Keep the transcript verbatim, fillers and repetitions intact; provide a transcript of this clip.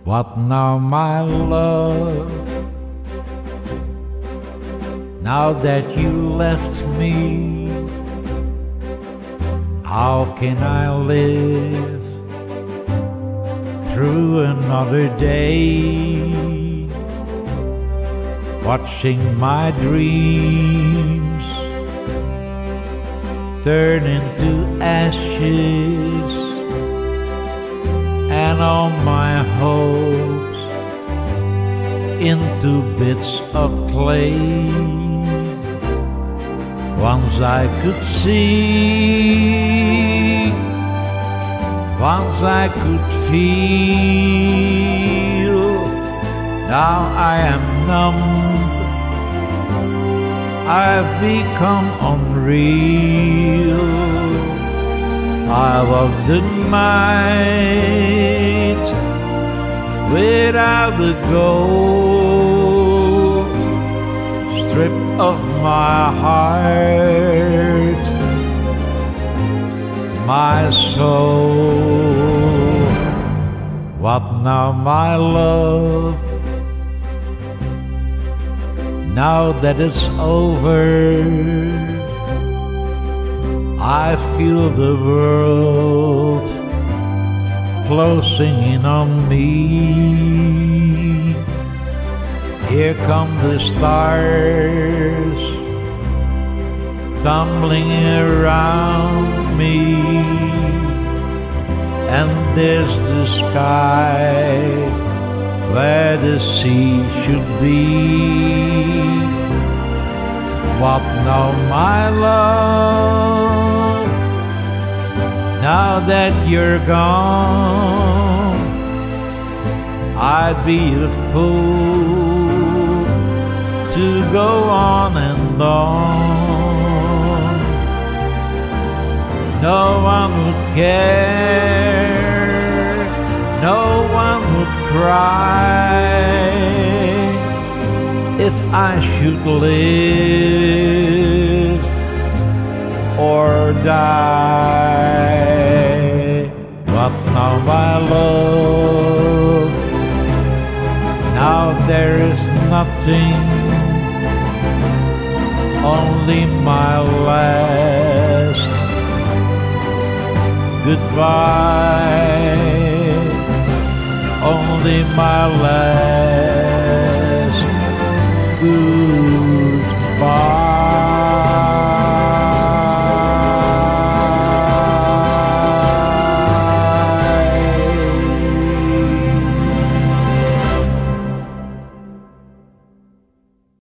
What now, my love? Now that you left me, how can I live through another day, watching my dreams turn into ashes and all my hopes into bits of clay? Once I could see, once I could feel, now I am numb, I've become unreal. I was the night without the gold, stripped of my heart, my soul. What now, my love? Now that it's over, I feel the world closing in on me. Here come the stars tumbling around me, and there's the sky where the sea should be. What now, my love? Now that you're gone, I'd be a fool to go on and on. No one would care, no one would cry if I should live or die. But now, my love, now there is nothing, only my last goodbye, only my last goodbye.